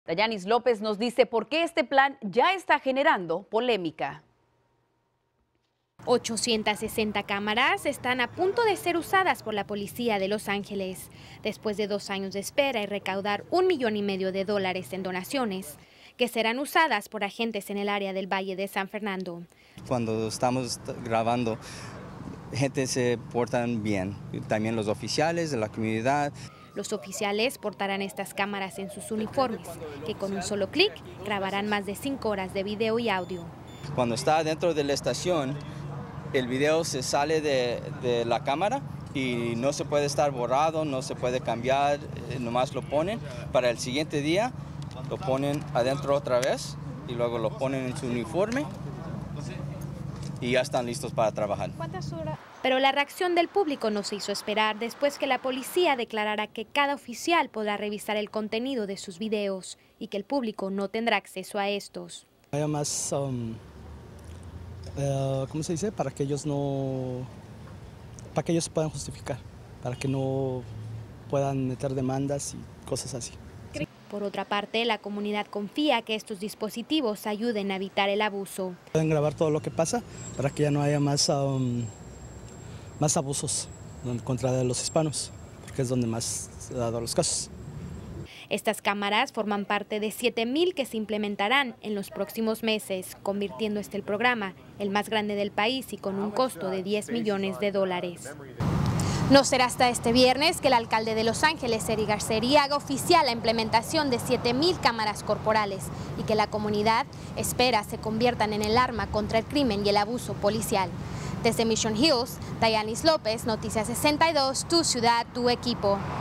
Dayanis López nos dice por qué este plan ya está generando polémica. 860 cámaras están a punto de ser usadas por la policía de Los Ángeles, después de 2 años de espera y recaudar $1,5 millones en donaciones, que serán usadas por agentes en el área del Valle de San Fernando. Cuando estamos grabando, gente se portan bien, también los oficiales de la comunidad. Los oficiales portarán estas cámaras en sus uniformes, que con un solo clic grabarán más de 5 horas de video y audio. Cuando está dentro de la estación, el video se sale de la cámara y no se puede estar borrado, no se puede cambiar, nomás lo ponen. Para el siguiente día lo ponen adentro otra vez y luego lo ponen en su uniforme y ya están listos para trabajar. ¿Cuántas horas? Pero la reacción del público no se hizo esperar después que la policía declarara que cada oficial podrá revisar el contenido de sus videos y que el público no tendrá acceso a estos. Haya más, ¿cómo se dice? Para que ellos puedan justificar, para que no puedan meter demandas y cosas así. Por otra parte, la comunidad confía que estos dispositivos ayuden a evitar el abuso. Pueden grabar todo lo que pasa para que ya no haya más abusos contra los hispanos, porque es donde más se han dado los casos. Estas cámaras forman parte de 7,000 que se implementarán en los próximos meses, convirtiendo el programa el más grande del país y con un costo de $10 millones. No será hasta este viernes que el alcalde de Los Ángeles, Eric Garcería, haga oficial la implementación de 7,000 cámaras corporales y que la comunidad espera se conviertan en el arma contra el crimen y el abuso policial. Desde Mission Hills, Dayanis López, Noticias 62, tu ciudad, tu equipo.